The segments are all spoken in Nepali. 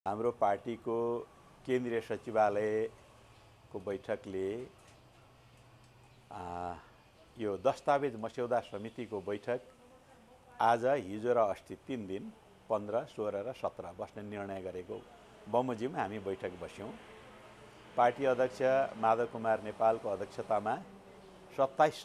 हाम्रो पार्टीको केन्द्रीय सचिवालयको बैठकले यो दस्तावेज मस्यौदा समितिको बैठक आज हिजो र अस्ति 3 दिन 15, 16 र 17 बस्ने निर्णय गरेको बमोजिम हामी बैठक बस्यौं। पार्टी अध्यक्ष माधव कुमार नेपालको अध्यक्षतामा 27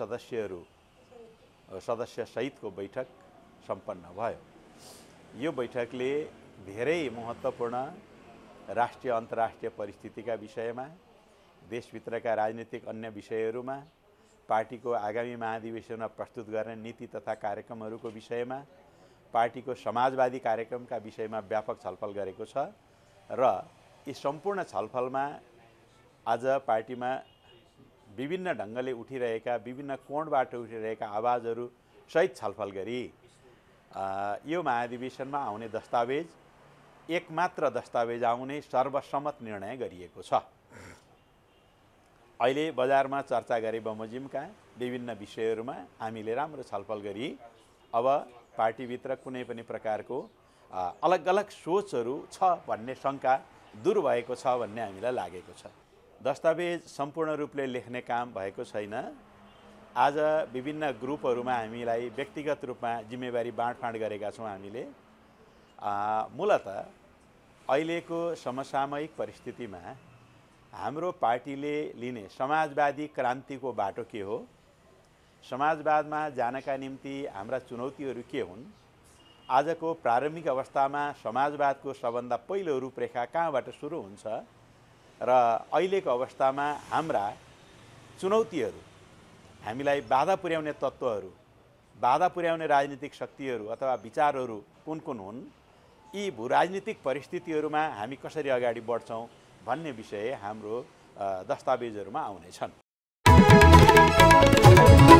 सदस्य सहितको बैठक सम्पन्न भयो। यो बैठकले धेरै महत्त्वपूर्ण राष्ट्रिय अन्तर्राष्ट्रिय परिस्थितिका विषयमा, देशभित्रका राजनीतिक अन्य विषयहरूमा, पार्टीको आगामी महाधिवेशनमा प्रस्तुत गर्ने नीति तथा कार्यक्रमहरूको विषयमा, पार्टीको समाजवादी कार्यक्रमका विषयमा व्यापक छलफल गरेको छ र यी सम्पूर्ण छलफलमा आज पार्टीमा विभिन्न ढङ्गले उठिरहेका, विभिन्न कोणबाट उठिरहेका आवाजहरू सहित छलफल गरी यो महाधिवेशनमा आउने दस्तावेज एकमात्र दस्तावेज आउने सर्वसम्मत निर्णय गरिएको छ। अहिले बजारमा चर्चा गरे बमोजिमका विभिन्न विषयहरूमा हामीले राम्रो छलफल गरी अब पार्टीभित्र कुनै पनि प्रकारको अलग अलग सोचहरू छ भन्ने शंका दूर भएको छ भन्ने हामीलाई लागेको छ। दस्तावेज सम्पूर्ण रूपले लेख्ने काम भएको छैन। आज विभिन्न ग्रुपहरूमा हामीलाई व्यक्तिगत रूपमा जिम्मेवारी बाँडफाँड गरेका छौँ। हामीले मूलतः अहिलेको समसामयिक परिस्थितिमा हाम्रो पार्टीले लिने समाजवादी क्रान्तिको बाटो के हो, समाजवादमा जानका निम्ति हाम्रा चुनौतीहरू के हुन्, आजको प्रारम्भिक अवस्थामा समाजवादको सबभन्दा पहिलो रूपरेखा कहाँबाट सुरु हुन्छ र अहिलेको अवस्थामा हाम्रा चुनौतीहरू, हामीलाई बाधा पुर्याउने तत्त्वहरू, बाधा पुर्याउने राजनीतिक शक्तिहरू अथवा विचारहरू कुन कुन हुन्, यी भूराजनीतिक परिस्थितिहरूमा हामी कसरी अगाडि बढ्छौँ भन्ने विषय हाम्रो दस्तावेजहरूमा आउनेछन्।